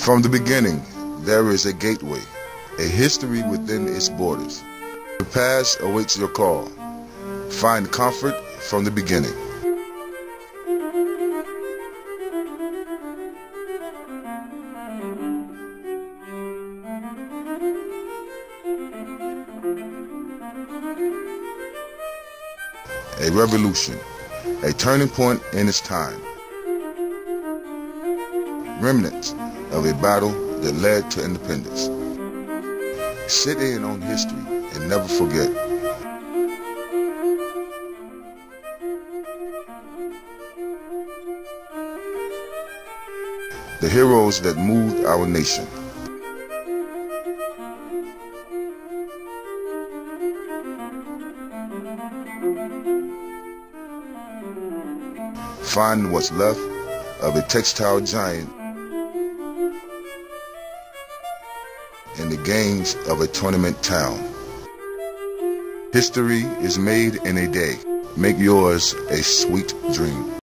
From the beginning, there is a gateway, a history within its borders. The past awaits your call. Find comfort from the beginning. A revolution, a turning point in its time. Remnants of a battle that led to independence. Sit in on history and never forget. The heroes that moved our nation. Find what's left of a textile giant in the games of a tournament town. History is made in a day. Make yours a sweet dream.